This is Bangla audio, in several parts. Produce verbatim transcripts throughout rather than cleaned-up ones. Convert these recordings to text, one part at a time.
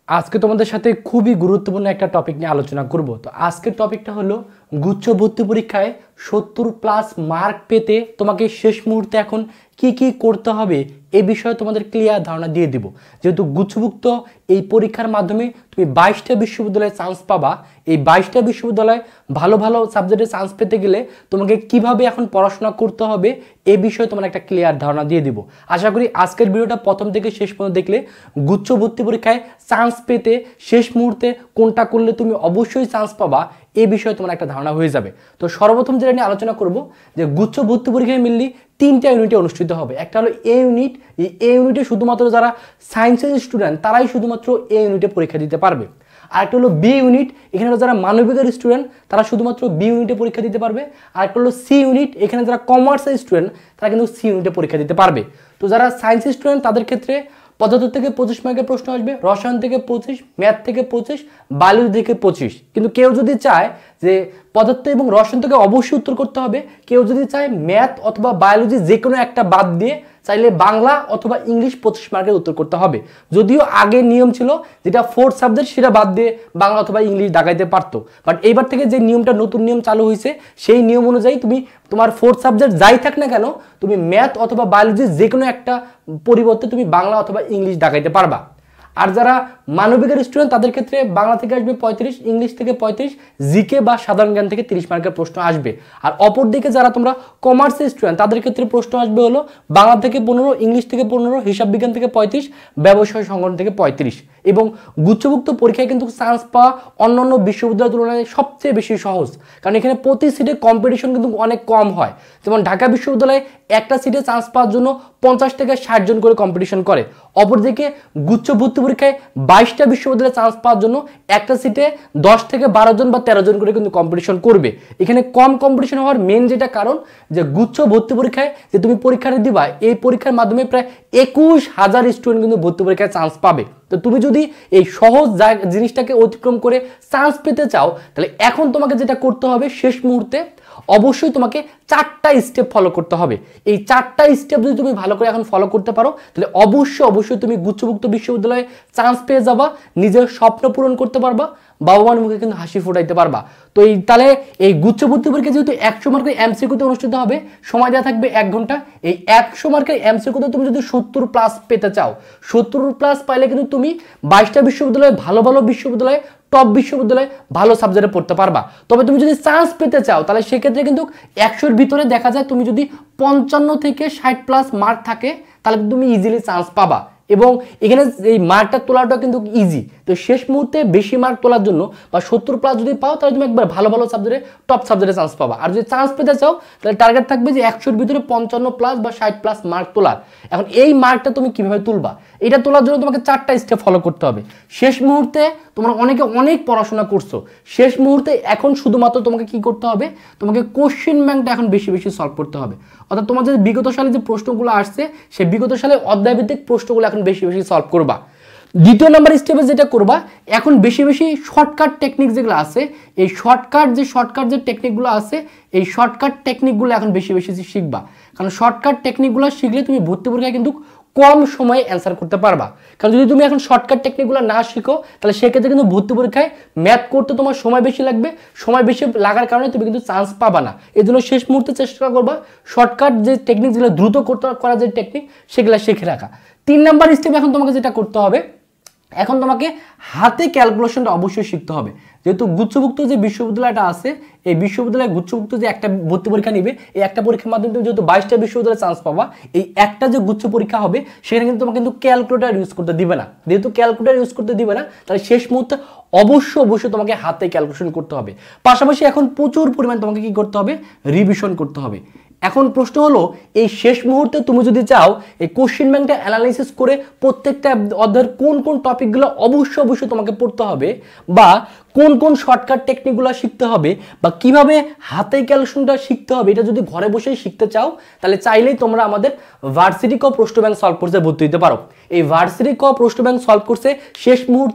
আজকে তোমাদের সাথে খুবই গুরুত্বপূর্ণ একটা টপিক নিয়ে আলোচনা করব। তো আজকের টপিকটা হলো গুচ্ছ ভর্তি পরীক্ষায় সত্তর প্লাস মার্ক পেতে তোমাকে শেষ মুহূর্তে এখন কি কি করতে হবে এই বিষয়ে তোমাদের ক্লিয়ার ধারণা দিয়ে দিব। যেহেতু গুচ্ছভুক্ত এই পরীক্ষার মাধ্যমে তুমি বাইশটা বিশ্ববিদ্যালয়ে চান্স পাবা। এই বাইশটা বিশ্ববিদ্যালয়ে ভালো ভালো সাবজেক্টে চান্স পেতে গেলে তোমাকে কিভাবে এখন পড়াশোনা করতে হবে এই বিষয়ে তোমার একটা ক্লিয়ার ধারণা দিয়ে দিব। আশা করি আজকের ভিডিওটা প্রথম থেকে শেষ পর্যন্ত দেখলে গুচ্ছ ভর্তি পরীক্ষায় চান্স পেতে শেষ মুহূর্তে কোনটা করলে তুমি অবশ্যই চান্স পাবা এই বিষয়ে তোমার একটা ধারণা হয়ে যাবে। তো সর্বপ্রথম যেটা নিয়ে আলোচনা করব যে গুচ্ছ ভর্তি পরীক্ষায় মিললি তিনটা ইউনিটে অনুষ্ঠিত হবে। একটা হলো এ ইউনিট। এই এ ইউনিটে শুধুমাত্র যারা সায়েন্সের স্টুডেন্ট তারাই শুধুমাত্র এ ইউনিটে পরীক্ষা দিতে পারবে। আর একটা হলো বি ইউনিট, এখানে যারা মানবিকের স্টুডেন্ট তারা শুধুমাত্র বি ইউনিটে পরীক্ষা দিতে পারবে। আর একটা হলো সি ইউনিট, এখানে যারা কমার্সের স্টুডেন্ট তারা কিন্তু সি ইউনিটে পরীক্ষা দিতে পারবে। তো যারা সায়েন্সের স্টুডেন্ট তাদের ক্ষেত্রে পদার্থ থেকে পঁচিশ মার্কের প্রশ্ন আসবে, রসায়ন থেকে পঁচিশ, ম্যাথ থেকে পঁচিশ, বায়োলজি থেকে পঁচিশ। কিন্তু কেউ যদি চায় যে পদার্থ এবং রসায়ন থেকে অবশ্যই উত্তর করতে হবে, কেউ যদি চায় ম্যাথ অথবা বায়োলজি যে কোনো একটা বাদ দিয়ে চাইলে বাংলা অথবা ইংলিশ পঁচিশ মার্কের উত্তর করতে হবে। যদিও আগে নিয়ম ছিল যেটা ফোর্থ সাবজেক্ট সেটা বাদ দিয়ে বাংলা অথবা ইংলিশ দাগাইতে পারতো, বাট এইবার থেকে যে নিয়মটা নতুন নিয়ম চালু হয়েছে সেই নিয়ম অনুযায়ী তুমি তোমার ফোর্থ সাবজেক্ট যাই থাক না কেন তুমি ম্যাথ অথবা বায়োলজি যে কোনো একটা পরিবর্তে তুমি বাংলা অথবা ইংলিশ দাগাইতে পারবা। আর যারা মানবিকের স্টুডেন্ট তাদের ক্ষেত্রে বাংলা থেকে আসবে পঁয়ত্রিশ, ইংলিশ থেকে পঁয়ত্রিশ, জিকে বা সাধারণ জ্ঞান থেকে তিরিশ মার্কের প্রশ্ন আসবে। আর অপর দিকে যারা তোমরা কমার্সের স্টুডেন্ট তাদের ক্ষেত্রে প্রশ্ন আসবে হলো বাংলা থেকে পনেরো, ইংলিশ থেকে পনেরো, হিসাব বিজ্ঞান থেকে পঁয়ত্রিশ, ব্যবসায় সংগঠন থেকে পঁয়ত্রিশ। এবং গুচ্ছভুক্ত পরীক্ষায় কিন্তু চান্স পাওয়া অন্যান্য বিশ্ববিদ্যালয়ের তুলনায় সবচেয়ে বেশি সহজ, কারণ এখানে প্রতি সিটে কম্পিটিশন কিন্তু অনেক কম হয়। যেমন ঢাকা বিশ্ববিদ্যালয়ে একটা সিটে চান্স পাওয়ার জন্য পঞ্চাশ থেকে ষাট জন করে কম্পিটিশন করে। অপরদিকে গুচ্ছ ভর্তি পরীক্ষায় বাইশটা বিশ্ববিদ্যালয়ে চান্স পাওয়ার জন্য একটা সিটে দশ থেকে বারো জন বা তেরো জন করে কিন্তু কম্পিটিশন করবে। এখানে কম কম্পিটিশন হওয়ার মেন যেটা কারণ যে গুচ্ছ ভর্তি পরীক্ষায় যে তুমি পরীক্ষাটা দিবা এই পরীক্ষার মাধ্যমে প্রায় একুশ হাজার স্টুডেন্ট কিন্তু ভর্তি পরীক্ষায় চান্স পাবে। তো তুমি যদি এই সহজ জিনিসটাকে অতিক্রম করে চান্স পেতে চাও তাহলে এখন তোমাকে যেটা করতে হবে শেষ মুহূর্তে অবশ্যই তোমাকে চারটা স্টেপ ফলো করতে হবে। এই চারটা স্টেপ যদি তুমি ভালো করে এখন ফলো করতে পারো তাহলে অবশ্যই অবশ্যই তুমি গুচ্ছভুক্ত বিশ্ববিদ্যালয়ে চান্স পেয়ে যাবা, নিজের স্বপ্ন পূরণ করতে পারবা, বাবা মার মুখে কিন্তু হাসি ফোটাইতে পারবা। তো এই তাহলে এই গুচ্ছ ভর্তি পরীক্ষা যেহেতু একশো মার্কের এমসিকিউতে অনুষ্ঠিত হবে, সময় দেওয়া থাকবে এক ঘন্টা। এই একশো মার্কের এমসিকিউতে তুমি যদি সত্তর প্লাস পেতে চাও, সত্তর প্লাস পাইলে কিন্তু তুমি বাইশটা বিশ্ববিদ্যালয়ে ভালো ভালো বিশ্ববিদ্যালয়ে টপ বিশ্ববিদ্যালয়ে ভালো সাবজেক্টে পড়তে পারবা। তবে তুমি যদি চান্স পেতে চাও তাহলে সেক্ষেত্রে কিন্তু একশোর ভিতরে দেখা যায় তুমি যদি পঞ্চান্ন থেকে ষাট প্লাস মার্ক থাকে তাহলে তুমি ইজিলি চান্স পাবা। এবং এখানে এই মার্কটা তোলাটা কিন্তু ইজি। তো শেষ মুহূর্তে বেশি মার্ক তোলার জন্য বা সত্তর প্লাস যদি পাও তাহলে তুমি একবার ভালো ভালো সাবজেক্টে টপ সাবজেক্টে চান্স পাবা। আর যদি চান্স পেতে চাও তাহলে টার্গেট থাকবে যে একশোর ভিতরে পঞ্চান্ন প্লাস বা ষাট প্লাস মার্ক তোলার। এখন এই মার্কটা তুমি কিভাবে তুলবা এটা তোলার জন্য তোমাকে চারটা স্টেপ ফলো করতে হবে। শেষ মুহূর্তে তোমরা অনেকে অনেক পড়াশোনা করছো, শেষ মুহূর্তে এখন শুধুমাত্র তোমাকে কি করতে হবে, তোমাকে কোশ্চেন ব্যাংকটা এখন বেশি বেশি সলভ করতে হবে। অর্থাৎ তোমার যে বিগত সালে যে প্রশ্নগুলো আসছে সেই বিগত সালে অধ্যায়ভিত্তিক প্রশ্নগুলো এখন বেশি বেশি সলভ করবা। দ্বিতীয় নাম্বার স্টেপে যেটা করবা, এখন বেশি বেশি শর্টকাট টেকনিক যেগুলো আছে এই শর্টকাট যে শর্টকাট যে টেকনিকগুলো আছে এই শর্টকাট টেকনিকগুলো এখন বেশি বেশি শিখবা। কারণ শর্টকাট টেকনিকগুলো শিখলে তুমি ভর্তি পরীক্ষায় কিন্তু কম সময়ে অ্যান্সার করতে পারবা। কারণ যদি তুমি এখন শর্টকাট টেকনিকগুলো না শিখো তাহলে সেক্ষেত্রে কিন্তু ভর্তি পরীক্ষায় ম্যাথ করতে তোমার সময় বেশি লাগবে, সময় বেশি লাগার কারণে তুমি কিন্তু চান্স পাবা না। এই জন্য শেষ মুহূর্তে চেষ্টা করবা শর্টকাট যে টেকনিক যেগুলো দ্রুত করতে করা যে টেকনিক সেগুলো শিখে রাখা। তিন নাম্বার স্টেপ এখন তোমাকে যেটা করতে হবে, এখন তোমাকে হাতে ক্যালকুলেশনটা অবশ্যই শিখতে হবে। যেহেতু গুচ্ছভুক্ত যে বিশ্ববিদ্যালয়টা আছে এই বিশ্ববিদ্যালয়ে গুচ্ছভুক্ত যে একটা ভর্তি পরীক্ষা নিবে এই একটা পরীক্ষার মাধ্যমে তুমি যেহেতু বাইশটা বিশ্ববিদ্যালয়ে চান্স পাবা, এই একটা যে গুচ্ছ পরীক্ষা হবে সেখানে কিন্তু তোমাকে কিন্তু ক্যালকুলেটর ইউজ করতে দিবে না। যেহেতু ক্যালকুলেটর ইউজ করতে দিবে না তাহলে শেষ মুহূর্তে অবশ্যই অবশ্যই তোমাকে হাতে ক্যালকুলেশন করতে হবে। পাশাপাশি এখন প্রচুর পরিমাণ তোমাকে কি করতে হবে, রিভিশন করতে হবে। এখন প্রশ্ন হলো এই শেষ মুহূর্তে তুমি যদি চাও এই কোশ্চেন ব্যাংকটা অ্যানালাইসিস করে প্রত্যেকটা অধ্যায়ের কোন কোন টপিকগুলো অবশ্যই অবশ্যই তোমাকে পড়তে হবে বা কোন কোন শর্টকাট টেকনিকগুলো শিখতে হবে বা কিভাবে হাতে ক্যালকুলেশনটা শিখতে হবে এটা যদি ঘরে বসেই শিখতে চাও তাহলে চাইলেই তোমরা আমাদের ভার্সিটি ক প্রশ্ন ব্যাংক সলভ কোর্সে ভর্তি হতে পারো। এই ভার্সিটি ক প্রশ্ন ব্যাংক সলভ কোর্সে শেষ মুহূর্তে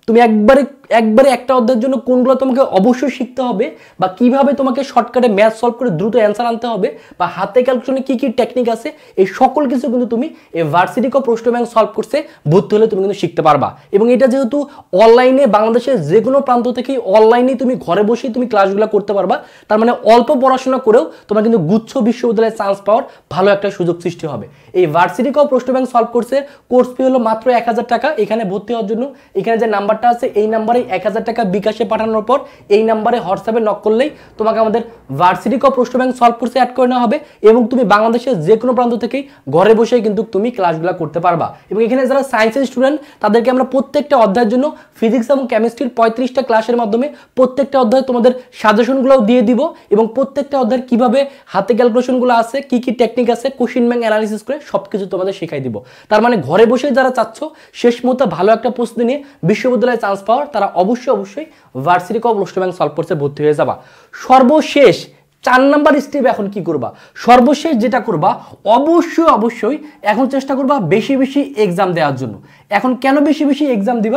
তুমি একবারে একবারে একটা অধ্যায়ের জন্য কোনগুলো তোমাকে অবশ্যই শিখতে হবে, বা কিভাবে তোমাকে শর্টকাটে ম্যাথ সলভ করে দ্রুত অ্যান্সার আনতে হবে, বা হাতে ক্যালকুলেশনে কি কি টেকনিক আছে, এই সকল কিছু কিন্তু তুমি এই ভার্সিটি ক প্রশ্ন ব্যাংক সলভ কোর্সে ভর্তি হলে তুমি কিন্তু শিখতে পারবা। এবং এটা যেহেতু অনলাইনে, বাংলাদেশের যে কোনো প্রান্ত থেকেই অনলাইনে তুমি ঘরে বসেই তুমি ক্লাসগুলো করতে পারবা, তার মানে অল্প পড়াশোনা করেও তোমার কিন্তু গুচ্ছ বিশ্ববিদ্যালয়ে চান্স পাওয়ার ভালো একটা সুযোগ সৃষ্টি হবে। এই ভার্সিটি ক প্রশ্ন ব্যাংক সলভ কোর্সের কোর্স ফি হলো মাত্র এক হাজার টাকা। এখানে ভর্তি হওয়ার জন্য এখানে যে নাম্বারটা আছে এই নাম্বারে এক হাজার টাকা বিকাশে পাঠানোর পর এই নাম্বারে হোয়াটসঅ্যাপে নক করলেই তোমাকে আমাদের ভার্সিটি ক প্রশ্ন ব্যাংক সলভ কোর্সে অ্যাড করে নেওয়া হবে, এবং তুমি বাংলাদেশের যে কোনো প্রান্ত থেকেই ঘরে বসেই কিন্তু তুমি ক্লাসগুলো করতে পারবা। এবং এখানে যারা সায়েন্সের স্টুডেন্ট তাদেরকে আমরা প্রত্যেকটা অধ্যায়ের জন্য ফিজিক্স এবং কেমিস্ট্রির পঁয়ত্রিশটা ক্লাসের মাধ্যমে প্রত্যেকটা অধ্যায় তোমাদের সাজেশনগুলোও দিয়ে দিব, এবং প্রত্যেকটা অধ্যায়ের কিভাবে হাতে ক্যালকুলেশনগুলো আছে, কি কি টেকনিক আছে, কোশ্চেন ব্যাংক অ্যানালিসিস করে সবকিছু তোমাদের শেখাই দিব। তার মানে ঘরে বসে যারা চাচ্ছ শেষ মুহূর্তে ভালো একটা প্রস্তুতি নিয়ে বিশ্ববিদ্যালয়ে চান্স পাওয়ার, তারা অবশ্যই অবশ্যই ভার্সিটি ক প্রশ্ন ব্যাংক সলভ কোর্সে ভর্তি হয়ে যাবা। সর্বশেষ চার নাম্বার স্টেপ এখন কি করবা? সর্বশেষ যেটা করবা, অবশ্যই অবশ্যই এখন চেষ্টা করবা বেশি বেশি এক্সাম দেওয়ার জন্য। এখন কেন বেশি বেশি এক্সাম দিবা?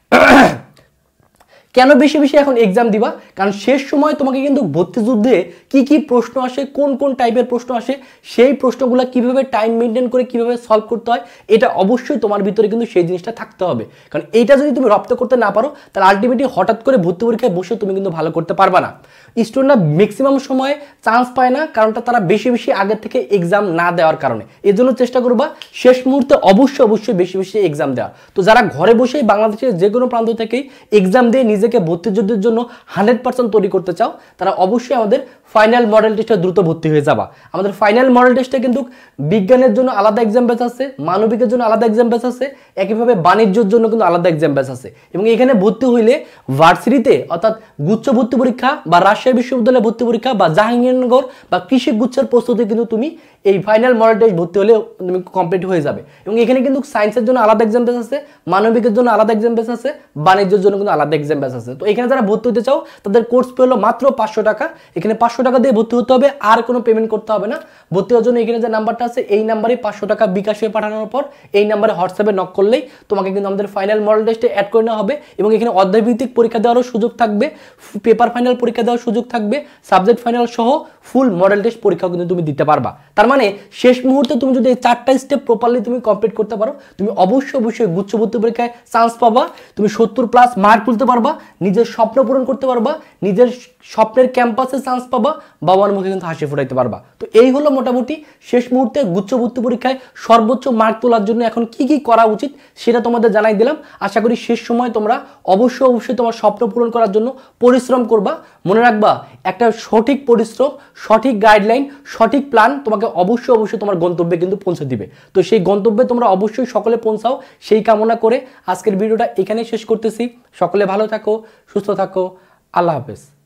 কেন বেশি বেশি এখন এক্সাম দিবা? কারণ শেষ সময় তোমাকে কিন্তু ভর্তি যুদ্ধে কি কি প্রশ্ন আসে, কোন কোন টাইপের প্রশ্ন আসে, সেই প্রশ্নগুলো কিভাবে টাইম মেনটেন করে কিভাবে সলভ করতে হয়, এটা অবশ্যই তোমার ভিতরে কিন্তু সেই জিনিসটা থাকতে হবে। কারণ এইটা যদি তুমি রপ্ত করতে না পারো, তাহলে আলটিমেটলি হঠাৎ করে ভর্তি পরীক্ষায় বসে তুমি কিন্তু ভালো করতে পারবা না। স্টুডেন্টরা ম্যাক্সিমাম সময় চান্স পায় না, কারণটা তারা বেশি বেশি আগের থেকে এক্সাম না দেওয়ার কারণে। এর জন্য চেষ্টা করবা শেষ মুহূর্তে অবশ্যই অবশ্যই বেশি বেশি এক্সাম দেওয়া। তো যারা ঘরে বসেই বাংলাদেশের যে কোনো প্রান্ত থেকেই এক্সাম দিয়ে নিজেকে ভর্তি যুদ্ধের জন্য হান্ড্রেড পার্সেন্ট তৈরি করতে চাও, তারা অবশ্যই আমাদের ফাইনাল মডেল টেস্টে দ্রুত ভর্তি হয়ে যাবা। আমাদের ফাইনাল মডেল টেস্টে কিন্তু বিজ্ঞানের জন্য আলাদা এক্সাম ব্যাচ আছে, মানবিকের জন্য আলাদা এক্সাম ব্যাচ আছে, একইভাবে বাণিজ্যের জন্য কিন্তু আলাদা এক্সাম ব্যাচ আছে। এবং এখানে ভর্তি হইলে ভার্সিটিতে অর্থাৎ গুচ্ছ ভর্তি পরীক্ষা বা রাজশাহী বিশ্ববিদ্যালয়ে ভর্তি পরীক্ষা বা জাহাঙ্গীরনগর বা কৃষি গুচ্ছের প্রস্তুতি কিন্তু তুমি এই ফাইনাল মডেল টেস্ট ভর্তি হলে তুমি কমপ্লিট হয়ে যাবে। এবং এখানে কিন্তু সায়েন্সের জন্য আলাদা এক্সাম ব্যাচ আছে, মানবিকের জন্য আলাদা এক্সাম ব্যাচ আছে, বাণিজ্যের জন্য কিন্তু আলাদা এক্সাম ব্যাচ আছে। তো এখানে যারা ভর্তি হতে চাও তাদের কোর্স ফি হলো মাত্র পাঁচশো টাকা। এখানে পাঁচশো টাকা দিয়ে ভর্তি হতে হবে, আর কোনো পেমেন্ট করতে হবে না। ভর্তি হওয়ার জন্য এখানে যে নাম্বারটা আছে এই নাম্বারে পাঁচশো টাকা বিকাশে পাঠানোর পর এই নাম্বারে হোয়াটসঅ্যাপে নক করলেই তোমাকে কিন্তু আমাদের ফাইনাল মডেল টেস্টে অ্যাড করে নেওয়া হবে। এবং এখানে অধ্যায়ভিত্তিক পরীক্ষা দেওয়ারও সুযোগ থাকবে, পেপার ফাইনাল পরীক্ষা দেওয়ার সুযোগ থাকবে, সাবজেক্ট ফাইনাল সহ ফুল মডেল টেস্ট পরীক্ষাও কিন্তু তুমি দিতে পারবা। তার মানে শেষ মুহূর্তে তুমি যদি এই চারটা স্টেপ প্রপারলি তুমি কমপ্লিট করতে পারো, তুমি অবশ্যই অবশ্যই গুচ্ছ ভর্তি পরীক্ষায় চান্স পাবা, তুমি সত্তর প্লাস মার্ক তুলতে পারবা, নিজের স্বপ্ন পূরণ করতে পারবা, নিজের স্বপ্নের ক্যাম্পাসে চান্স পাবা, বাবার মুখে কিন্তু হাসি ফোটাইতে পারবা। তো এই হলো মোটামুটি শেষ মুহূর্তে গুচ্ছ ভর্তি পরীক্ষায় সর্বোচ্চ মার্ক তোলার জন্য এখন কি কি করা উচিত সেটা তোমাদের জানাই দিলাম। আশা করি শেষ সময় তোমরা অবশ্যই অবশ্যই তোমার স্বপ্ন পূরণ করার জন্য পরিশ্রম করবা। মনে রাখবা, একটা সঠিক পরিশ্রম, সঠিক গাইডলাইন, সঠিক প্ল্যান তোমাকে অবশ্যই অবশ্যই তোমার গন্তব্যে কিন্তু পৌঁছে দিবে। তো সেই গন্তব্যে তোমরা অবশ্যই সকলে পৌঁছাও, সেই কামনা করে আজকের ভিডিওটা এখানেই শেষ করতেছি। সকলে ভালো থাকো, সুস্থ থাকো, আল্লাহ হাফেজ।